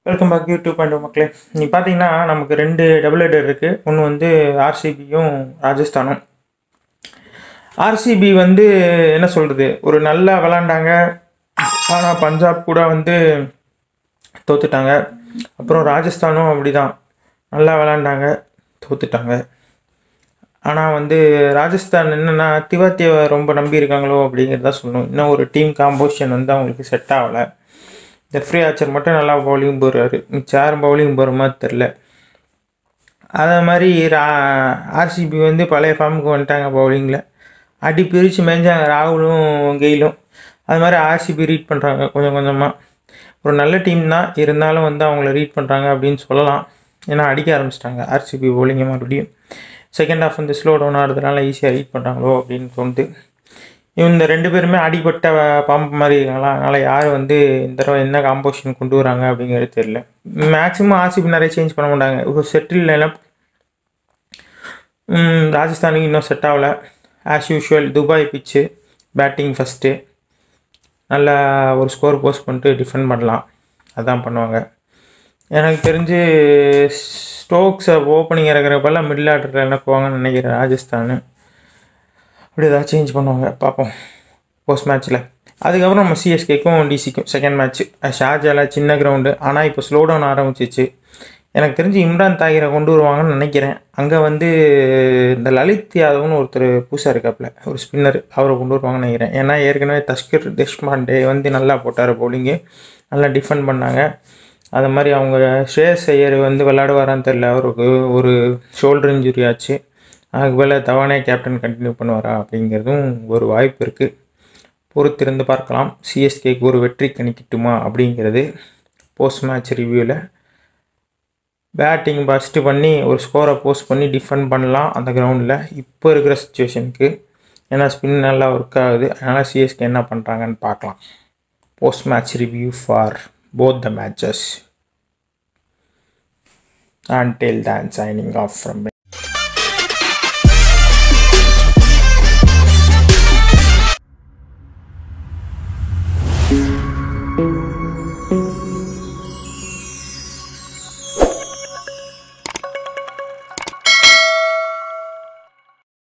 Welcome back YouTube 2.O மக்களே. நீ பார்த்தீங்கன்னா நமக்கு 2 டபுள் ஹெடர் இருக்குது. ஒன்று வந்து ஆர்சிபியும் ராஜஸ்தானும். ஆர்சிபி வந்து என்ன சொல்கிறது, ஒரு நல்லா விளாண்டாங்க. ஆனால் பஞ்சாப் கூட வந்து தோத்துட்டாங்க. அப்புறம் ராஜஸ்தானும் அப்படி தான், நல்லா விளாண்டாங்க, தோத்துட்டாங்க. ஆனால் வந்து ராஜஸ்தான் என்னென்னா திவாத்தியை ரொம்ப நம்பியிருக்காங்களோ அப்படிங்கிறத சொல்லணும். இன்னும் ஒரு டீம் காம்போசிஷன் வந்து அவங்களுக்கு செட் ஆகலை. ஜெஃப்ரி ஆர்ச்சர் மட்டும் நல்லா பவுலிங் போடுறாரு, மிச்சம் யாரும் பவுலிங் போடுற மாதிரி தெரில. அதே மாதிரி ஆர்சிபி வந்து பழைய ஃபார்முக்கு வந்துட்டாங்க பவுலிங்கில். அடி பிரித்து மேய்ஞ்சாங்க ராகுலும் கெயிலும். அது மாதிரி ஆர்சிபி ரீட் பண்ணுறாங்க கொஞ்சம் கொஞ்சமாக. ஒரு நல்ல டீம் தான், இருந்தாலும் வந்து அவங்கள ரீட் பண்ணுறாங்க அப்படின்னு சொல்லலாம். ஏன்னா அடிக்க ஆரம்பிச்சிட்டாங்க ஆர்சிபி பவுலிங்கை மறுபடியும். செகண்ட் ஹாஃப் வந்து ஸ்லோ டவுன் ஆகிறதுனால ஈஸியாக ரீட் பண்ணுறாங்களோ அப்படின்னு தோணுது. இந்த 2 பேருமே அடிபட்ட பாம்பு மாதிரி இருக்காங்களா, அதனால் யார் வந்து இந்த தடவை என்ன காம்போசிஷன் கொண்டு வராங்க அப்படிங்கிறது தெரியல. மேக்ஸிமம் ஆர்சிபி நிறைய சேஞ்ச் பண்ண மாட்டாங்க. ஒரு செட்டில் நிலம் ராஜஸ்தானுக்கு இன்னும் செட் ஆகலை. As usual Dubai pitch, batting first நல்லா ஒரு ஸ்கோர் போஸ்ட் பண்ணிட்டு டிஃபெண்ட் பண்ணலாம், அதுதான் பண்ணுவாங்க. எனக்கு தெரிஞ்சு ஸ்டோக்ஸை ஓப்பனிங் இறக்குறப்பெல்லாம் மிடில் ஆர்டரில் இறக்குவாங்கன்னு நினைக்கிறேன் ராஜஸ்தான். அப்படி ஏதாவது சேஞ்ச் பண்ணுவாங்க, பார்ப்போம் போஸ்ட் மேட்ச்சில். அதுக்கப்புறம் நம்ம சிஎஸ்கேக்கும் டிசிக்கும் செகண்ட் மேட்ச்சு. ஷார்ஜாவில் சின்ன கிரவுண்டு, ஆனால் இப்போ ஸ்லோ டவுன் ஆரம்பிச்சிச்சு. எனக்கு தெரிஞ்சு இம்ரான் தாகிரை கொண்டு வருவாங்கன்னு நினைக்கிறேன். அங்கே வந்து இந்த லலித் யாதவ்னு ஒருத்தர் புதுசாக இருக்காப்புல, ஒரு ஸ்பின்னர், அவரை கொண்டு வருவாங்கன்னு நினைக்கிறேன். ஏன்னா ஏற்கனவே தஸ்கர் தேஷ்பாண்டே வந்து நல்லா போட்டார் பவுலிங்கு, நல்லா டிஃபெண்ட் பண்ணாங்க. அது மாதிரி அவங்க ஸ்ரேயஸ் ஐயர் வந்து விளையாடுவாரான்னு தெரில, அவருக்கு ஒரு ஷோல்டர் இன்ஜுரி ஆச்சு. அதுக்கு மேலே தவானே கேப்டன் கண்டினியூ பண்ணுவாரா அப்படிங்கிறதும் ஒரு வாய்ப்பு இருக்குது. பொறுத்திருந்து பார்க்கலாம். சிஎஸ்கேக்கு ஒரு வெற்றி கணிக்கட்டுமா அப்படிங்கிறது போஸ்ட் மேட்ச் ரிவ்யூவில். பேட்டிங் ஃபஸ்ட்டு பண்ணி ஒரு ஸ்கோரை போஸ்ட் பண்ணி டிஃபெண்ட் பண்ணலாம் அந்த கிரவுண்டில் இப்போ இருக்கிற சுச்சுவேஷனுக்கு. ஏன்னா ஸ்பின் நல்லா ஒர்க் ஆகுது, அதனால் சிஎஸ்கே என்ன பண்ணுறாங்கன்னு பார்க்கலாம். Post match review for both the matches. Until then, signing off from